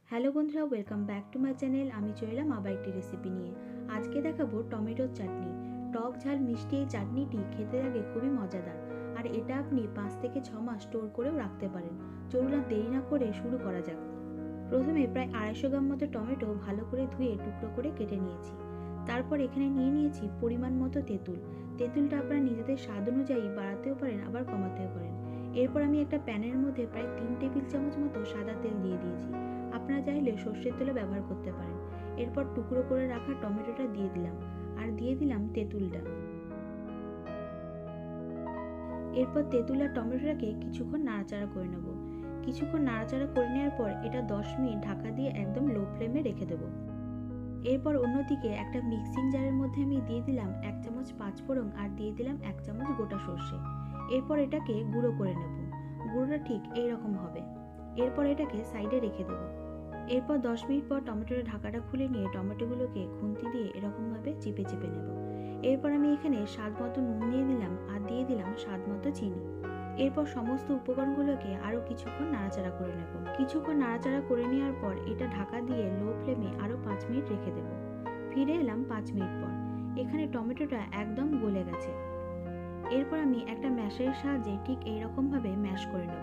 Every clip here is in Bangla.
হ্যালো বন্ধুরা, welcome back to my channel. আমি চলে এলাম আবার একটি রেসিপি নিয়ে। আজকে দেখাবো টমেটোর চাটনি। টক ঝাল মিষ্টি এই চাটনিটি খেতে লাগে খুবই মজাদার, আর এটা আপনি 5 থেকে 6 মাস স্টোর করেও রাখতে পারেন। চলুন আর দেরি না করে শুরু করা যাক। প্রথমে প্রায় 250 গ্রাম মতো টমেটো ভালো করে ধুয়ে টুকরো করে কেটে নিয়েছি। তারপর এখানে নিয়ে নিয়েছি পরিমাণ মতো তেঁতুল। তেঁতুলটা আপনারা নিজেদের স্বাদ অনুযায়ী বাড়াতেও পারেন, আবার কমাতেও পারেন। এরপর আমি একটা প্যানের মধ্যে প্রায় 3 টেবিল চামচ মতো সাদা তেল দিয়ে দিয়েছি। আপনারা চাইলে সর্ষের তেলও ব্যবহার করতে পারেন। এরপর টুকরো করে রাখা টমেটোটা দিয়ে দিলাম, আর দিয়ে দিলাম তেঁতুলটা। এরপর তেঁতুল আর টমেটোটাকে কিছুক্ষণ নাড়াচাড়া করে নেব। কিছুক্ষণ নাড়াচাড়া করে নেওয়ার পর এটা 10 মিনিট ঢাকা দিয়ে একদম লো ফ্লেমে রেখে দেবো। এরপর অন্যদিকে একটা মিক্সিং জারের মধ্যে আমি দিয়ে দিলাম 1 চামচ পাঁচফোড়ন আর দিয়ে দিলাম 1 চামচ গোটা সর্ষে। এরপর এটাকে গুঁড়ো করে নেব। গুঁড়োটা ঠিক এইরকম হবে। এরপর এটাকে সাইডে রেখে দেবো। এরপর 10 মিনিট পর টমেটোর ঢাকাটা খুলে নিয়ে টমেটোগুলোকে খুন্তি দিয়ে এরকমভাবে চিপে চিপে নেব। এরপর আমি এখানে স্বাদ মতো নুন দিয়ে দিলাম আর দিয়ে দিলাম স্বাদ মতো চিনি। এরপর সমস্ত উপকরণগুলোকে আরও কিছুক্ষণ নাড়াচাড়া করে নেব। কিছুক্ষণ নাড়াচাড়া করে নেওয়ার পর এটা ঢাকা দিয়ে লো ফ্লেমে আরও 5 মিনিট রেখে দেব। ফিরে এলাম 5 মিনিট পর। এখানে টমেটোটা একদম গলে গেছে। এরপর আমি একটা ম্যাশের সাহায্যে ঠিক এইরকমভাবে ম্যাশ করে নেব।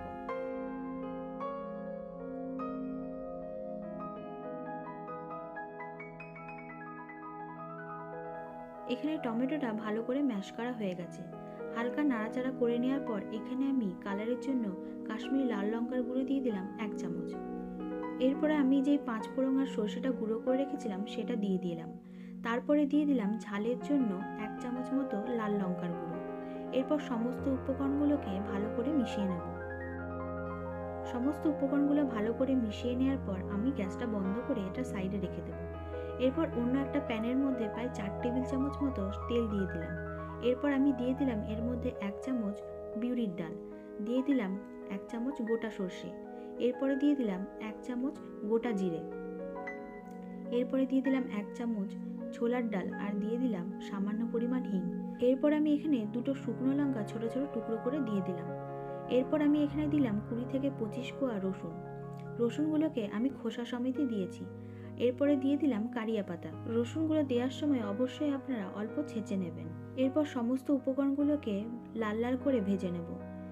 এখানে টমেটোটা ভালো করে ম্যাশ করা হয়ে গেছে। হালকা নাড়াচাড়া করে নেওয়ার পর এখানে আমি কালারের জন্য কাশ্মীরি লাল লঙ্কার গুঁড়ো দিয়ে দিলাম 1 চামচ। এরপরে আমি যেই পাঁচফোড়ন আর সর্ষেটা গুঁড়ো করে রেখেছিলাম সেটা দিয়ে দিলাম। তারপরে দিয়ে দিলাম ঝালের জন্য 1 চামচ মতো লাল লঙ্কার গুঁড়ো। এরপর সমস্ত উপকরণগুলোকে ভালো করে মিশিয়ে নেব। সমস্ত উপকরণগুলো ভালো করে মিশিয়ে নেওয়ার পর আমি গ্যাসটা বন্ধ করে এটা সাইডে রেখে দেব। এরপর অন্য একটা প্যানের মধ্যে প্রায় 4 টেবিল চামচ মতো তেল দিয়ে দিলাম। এরপর আমি দিয়ে দিলাম এর মধ্যে 1 চামচ বিউলির ডাল, দিয়ে দিলাম 1 চামচ গোটা সর্ষে, এরপরে দিয়ে দিলাম 1 চামচ গোটা জিরে, এরপরে দিয়ে দিলাম 1 চামচ ছোলার ডাল আর দিয়ে দিলাম সামান্য পরিমাণ হিং। এরপর আমি এখানে দুটো শুকনো লঙ্কা ছোট ছোট টুকরো করে দিয়ে দিলাম। এরপর আমি এখানে দিলাম 20 থেকে 25 কোয়া রসুন। রসুনগুলোকে আমি খোসা সমেত দিয়েছি। এরপরে দিয়ে দিলাম কারিয়া পাতা। রসুনগুলো দেওয়ার সময় অবশ্যই আপনারা অল্প ছেঁচে নেবেন। এরপর সমস্ত উপকরণগুলোকে লাল লাল করে ভেজে নেব।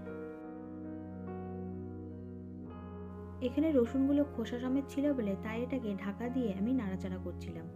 এখানে রসুনগুলো খোসা সমেত ছিল বলে তাই এটাকে ঢাকা দিয়ে আমি নাড়াচাড়া করছিলাম।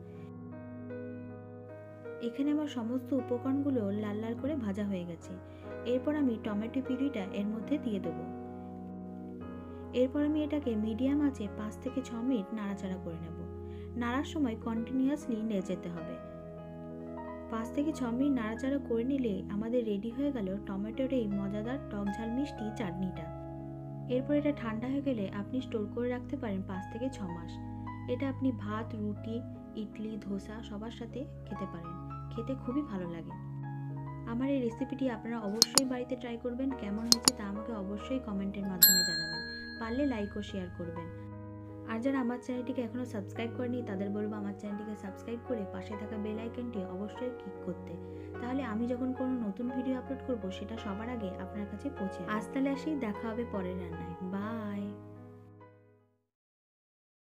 এখানে আমার সমস্ত উপকরণগুলো লাল লাল করে ভাজা হয়ে গেছে। এরপর আমি টমেটো পিউরিটা এর মধ্যে দিয়ে দেবো। এরপর আমি এটাকে মিডিয়াম আঁচে 5 থেকে 6 মিনিট নাড়াচাড়া করে নেব। নাড়ার সময় কন্টিনিউয়াসলি নেড়ে যেতে হবে। 5 থেকে 6 মিনিট নাড়াচাড়া করে নিলে আমাদের রেডি হয়ে গেল টমেটোর এই মজাদার টক ঝাল মিষ্টি চাটনিটা। এরপর এটা ঠান্ডা হয়ে গেলে আপনি স্টোর করে রাখতে পারেন 5 থেকে 6 মাস। এটা আপনি ভাত, রুটি, ইডলি, ধোসা সবার সাথে খেতে পারেন। খেতে খুবই ভালো লাগে। আমার এই রেসিপিটি আপনারা অবশ্যই বাড়িতে ট্রাই করবেন। কেমন হয়েছে তা আমাকে অবশ্যই কমেন্টের মাধ্যমে জানাবেন। পারলে লাইক ও শেয়ার করবেন। আর যারা আমার চ্যানেলটিকে এখনও সাবস্ক্রাইব করেনি তাদের বলবো আমার চ্যানেলটিকে সাবস্ক্রাইব করে পাশে থাকা বেল আইকনটি অবশ্যই ক্লিক করতে। তাহলে আমি যখন কোনো নতুন ভিডিও আপলোড করব সেটা সবার আগে আপনার কাছে পৌঁছে। আজ তাহলে আসি, দেখা হবে পরের রান্নায়। বাই।